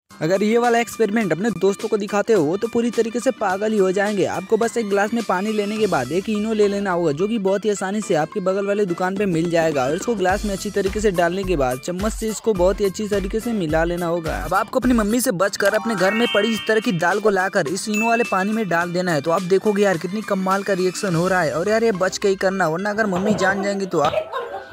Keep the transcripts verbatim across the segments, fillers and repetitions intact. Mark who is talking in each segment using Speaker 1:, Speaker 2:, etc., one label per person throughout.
Speaker 1: अगर ये वाला एक्सपेरिमेंट अपने दोस्तों को दिखाते हो तो पूरी तरीके से पागल ही हो जाएंगे। आपको बस एक गिलास में पानी लेने के बाद एक इनो ले लेना होगा, जो कि बहुत ही आसानी से आपके बगल वाले दुकान पे मिल जाएगा। और इसको गिलास में अच्छी तरीके से डालने के बाद चम्मच से इसको बहुत ही अच्छी तरीके से मिला लेना होगा। अब आपको अपनी मम्मी से बचकर अपने घर में पड़ी इस तरह की दाल को लाकर इस इनो वाले पानी में डाल देना है। तो आप देखोगे यार कितनी कमाल का रिएक्शन हो रहा है। और यार ये बच के ही करना, वरना अगर मम्मी जान जाएंगी तो आप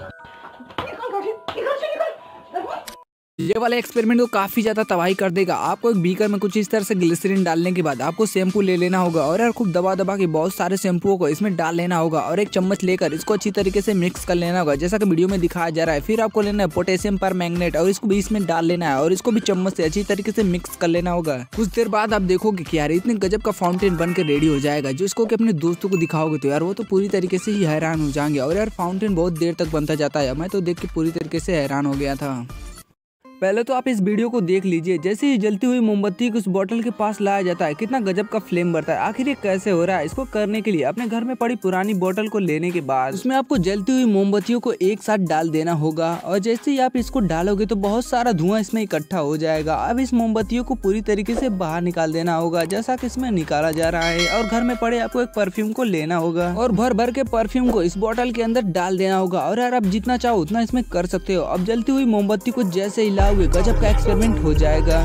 Speaker 1: ये वाला एक्सपेरिमेंट को काफी ज्यादा तबाही कर देगा। आपको एक बीकर में कुछ इस तरह से ग्लिसरीन डालने के बाद आपको शैम्पू ले लेना होगा और यार खूब दबा दबा के बहुत सारे शैम्पूओं को इसमें डाल लेना होगा और एक चम्मच लेकर इसको अच्छी तरीके से मिक्स कर लेना होगा, जैसा कि वीडियो में दिखाया जा रहा है। फिर आपको लेना है पोटेशियम पर मैग्नेट और इसको भी इसमें डाल लेना है और इसको भी चम्मच से अच्छी तरीके से मिक्स कर लेना होगा। कुछ देर बाद आप देखोगे कि यार इतने गजब का फाउंटेन बन के रेडी हो जाएगा, जो इसको अपने दोस्तों को दिखाओगे तो यार वो तो पूरी तरीके से ही हैरान हो जाएंगे। और यार फाउंटेन बहुत देर तक बनता जाता है, मैं तो देख के पूरी तरीके से हैरान हो गया था। पहले तो आप इस वीडियो को देख लीजिए, जैसे ही जलती हुई मोमबत्ती को उस बोतल के पास लाया जाता है कितना गजब का फ्लेम बढ़ता है। आखिर ये कैसे हो रहा है? इसको करने के लिए अपने घर में पड़ी पुरानी बोतल को लेने के बाद उसमें आपको जलती हुई मोमबत्तियों को एक साथ डाल देना होगा और जैसे ही आप इसको डालोगे तो बहुत सारा धुआं इसमें इकट्ठा हो जाएगा। अब इस मोमबत्तियों को पूरी तरीके से बाहर निकाल देना होगा, जैसा कि इसमें निकाला जा रहा है। और घर में पड़े आपको एक परफ्यूम को लेना होगा और भर भर के परफ्यूम को इस बोतल के अंदर डाल देना होगा। और यार आप जितना चाहो उतना इसमें कर सकते हो। अब जलती हुई मोमबत्ती को जैसे हिलाओगे गजब का एक्सपेरिमेंट हो जाएगा।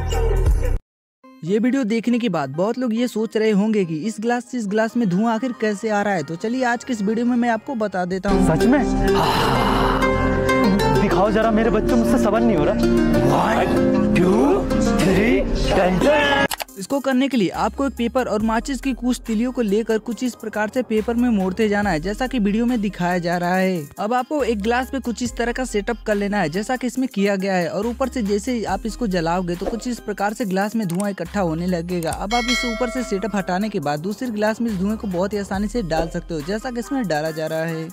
Speaker 1: ये वीडियो देखने के बाद बहुत लोग ये सोच रहे होंगे कि इस गिलास से इस गिलास में धुआं आखिर कैसे आ रहा है। तो चलिए आज के इस वीडियो में मैं आपको बता देता हूँ।
Speaker 2: सच में दिखाओ जरा, मेरे बच्चे मुझसे सबर नहीं हो रहा। वन, टू, थ्री,
Speaker 1: इसको करने के लिए आपको एक पेपर और माचिस की कुछ तिलियों को लेकर कुछ इस प्रकार से पेपर में मोड़ते जाना है, जैसा कि वीडियो में दिखाया जा रहा है। अब आपको एक ग्लास पे कुछ इस तरह का सेटअप कर लेना है, जैसा कि इसमें किया गया है। और ऊपर से जैसे आप इसको जलाओगे तो कुछ इस प्रकार से ग्लास में धुआं इकट्ठा होने लगेगा। अब आप इस ऊपर से सेटअप हटाने के बाद दूसरे ग्लास में इस धुएं को बहुत ही आसानी से डाल सकते हो, जैसा कि इसमें डाला जा रहा है।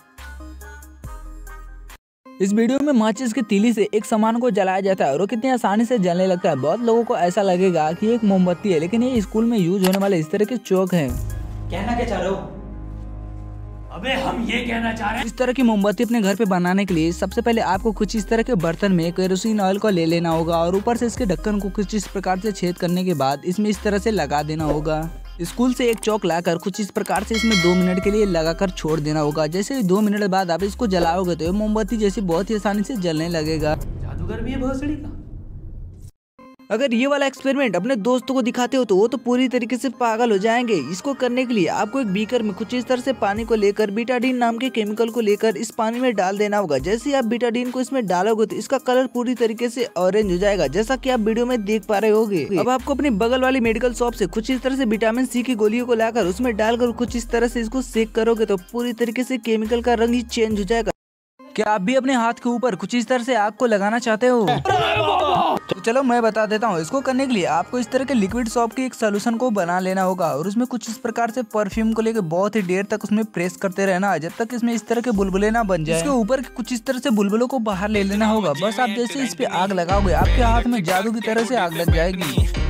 Speaker 1: इस वीडियो में माचिस की तीली से एक सामान को जलाया जाता है और वो कितनी आसानी से जलने लगता है। बहुत लोगों को ऐसा लगेगा कि एक मोमबत्ती है, लेकिन ये स्कूल में यूज होने वाले इस तरह के चौक हैं।
Speaker 3: कहना क्या चाह रहे हो? अबे हम ये कहना चाह रहे हैं,
Speaker 1: इस तरह की मोमबत्ती अपने घर पे बनाने के लिए सबसे पहले आपको कुछ इस तरह के बर्तन में केरोसिन ऑयल को ले लेना होगा और ऊपर से इसके ढक्कन को कुछ इस प्रकार से छेद करने के बाद इसमें इस तरह से लगा देना होगा। स्कूल से एक चौक लाकर कुछ इस प्रकार से इसमें दो मिनट के लिए लगाकर छोड़ देना होगा। जैसे ही दो मिनट बाद आप इसको जलाओगे तो ये मोमबत्ती जैसे बहुत ही आसानी से जलने लगेगा।
Speaker 3: जादूगर भी है भोसड़ी का।
Speaker 1: अगर ये वाला एक्सपेरिमेंट अपने दोस्तों को दिखाते हो तो वो तो पूरी तरीके से पागल हो जाएंगे। इसको करने के लिए आपको एक बीकर में कुछ इस तरह से पानी को लेकर बीटाडीन नाम के केमिकल को लेकर इस पानी में डाल देना होगा। जैसे ही आप बीटाडीन को इसमें डालोगे तो इसका कलर पूरी तरीके से ऑरेंज हो जाएगा, जैसा कि आप वीडियो में देख पा रहे होगे। अब आपको अपनी बगल वाली मेडिकल शॉप से कुछ इस तरह से विटामिन सी की गोलियों को लाकर उसमें डालकर कुछ इस तरह से इसको सेक करोगे तो पूरी तरीके से केमिकल का रंग ही चेंज हो जाएगा। क्या आप भी अपने हाथ के ऊपर कुछ इस तरह से आग को लगाना चाहते हो? तो चलो मैं बता देता हूँ। इसको करने के लिए आपको इस तरह के लिक्विड सॉप के एक सोल्यूशन को बना लेना होगा और उसमें कुछ इस प्रकार से परफ्यूम को लेकर बहुत ही देर तक उसमें प्रेस करते रहना है, जब तक इसमें इस तरह के बुलबुले ना बन जाए। इसके ऊपर कुछ इस तरह से बुलबुलों को बाहर ले लेना होगा। बस आप जैसे इस पे आग लगाओगे आपके हाथ में जादू की तरह से आग लग जाएगी।